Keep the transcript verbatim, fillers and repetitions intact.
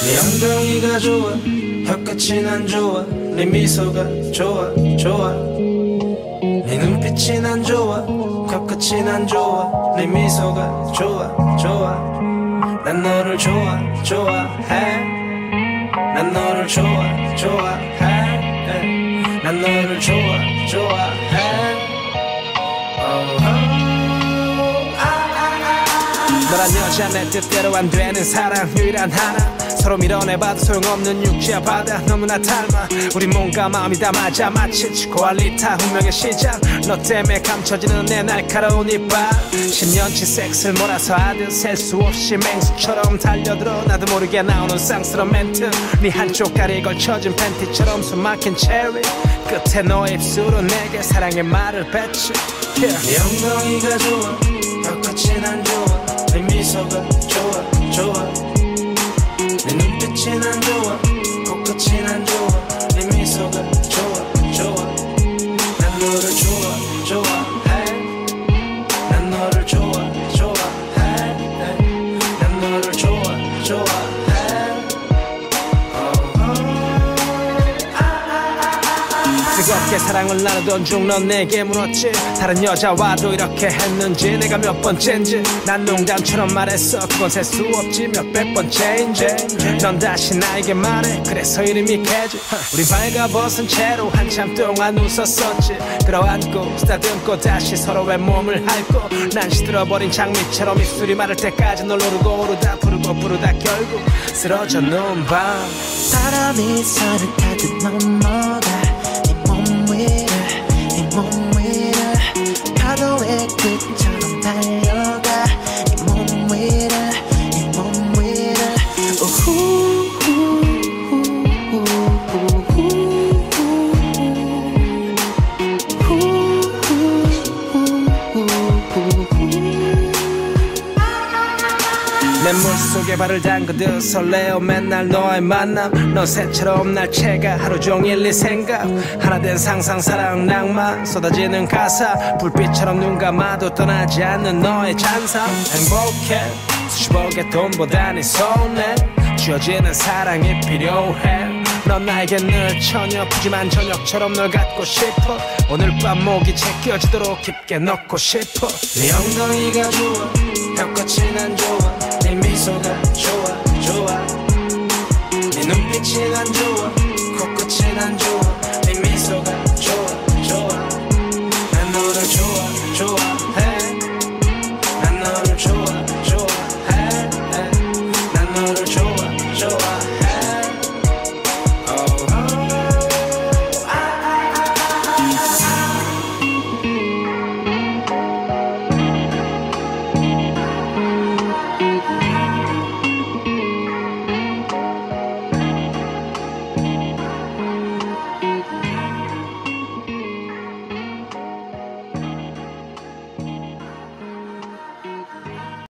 네 엉덩이가 좋아 혀끝이 난 좋아 네 미소가 좋아 좋아 네 눈빛이 난 좋아 혀끝이 난 좋아 네 미소가 좋아 좋아 난 너를 좋아 좋아해 난 너를 좋아 좋아해 난 너를 좋아 좋아해 너란 여자 내 뜻대로 안 되는 사랑 유일한 하나 서로 밀어내봐도 소용없는 육지와 바다 너무나 닮아 우리 몸과 마음이 다 맞아 마치 치코알리타 운명의 시작 너 때문에 감춰지는 내 날카로운 이빨 십년치 섹스를 몰아서 하듯 셀 수 없이 맹수처럼 달려들어 나도 모르게 나오는 쌍스러운 멘트 네 한쪽 다리에 걸쳐진 팬티처럼 숨막힌 체리 끝에 너의 입술로 내게 사랑의 말을 뱉지 yeah. 네 엉덩이가 좋아 혀끝이 난 좋아 네 미소가 좋아 좋아 네 눈빛이 난 좋아 코끝이 난 좋아 네 미소가 좋아 좋아 난 너를 좋아 좋아해 난 너를 좋아 좋아해 난 너를 좋아 좋아해 뜨겁게 사랑을 나누던 중 넌 내게 물었지 다른 여자와도 이렇게 했는지 내가 몇 번째인지 난 농담처럼 말했어 그건 셀 수 없지 몇백 번째인지 넌 다시 나에게 말해 그래서 이름이 캐지 우리 발가벗은 채로 한참 동안 웃었었지 끌어안고 쓰다듬고 다시 서로의 몸을 핥고 난 시들어버린 장미처럼 입술이 마를 때까지 널 오르고 오르다 부르고 부르다 결국 쓰러져 놓은 밤 바람이 서를 타듯 넘어가 몸 위를 파도의 끝처럼 달려가 네 몸 위를 네 몸 위를 내 물속에 발을 담그듯 설레어 맨날 너의 만남 넌 새처럼 날 채가 하루 종일 네 생각 하나 된 상상 사랑 낭만 쏟아지는 가사 불빛처럼 눈 감아도 떠나지 않는 너의 잔상 행복해 수십억의 돈보다 네 손에 쥐어지는 사랑이 필요해 넌 나에게 늘 처녀 푸짐한 저녁처럼 널 갖고 싶어 오늘 밤 목이 제껴지도록 깊게 넣고 싶어 네 엉덩이가 좋아 혀끝이 난 좋아 네 미소가 좋아 좋아 네 눈빛이 난 좋아 코끝이 난 좋아